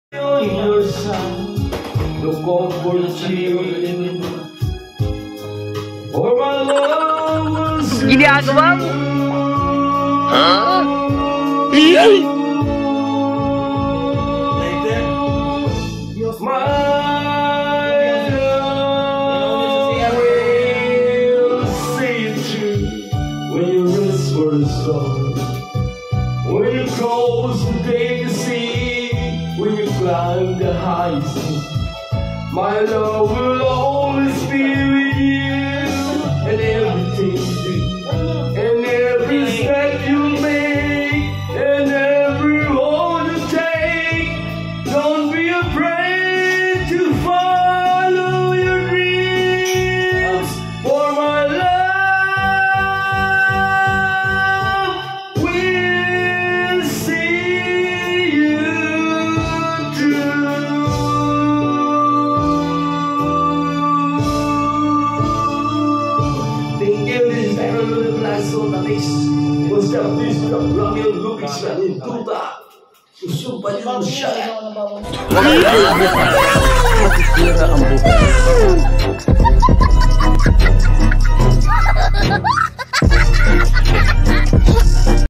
your side, no comfort cheering, for my love will see. Ginagawa mo? Iyay! My love will see you through when you whisper the song, when you close the day to see, when you climb the heights. My love will always be with you, and everything you do, and every step you make, and every road you take. Don't be afraid to follow your dreams, for my love will see you through. Tingin sa ng laso na tis, basta tis na lang yung lubig sa nintuta. Susumpad yun siya. Masisira ang buhay.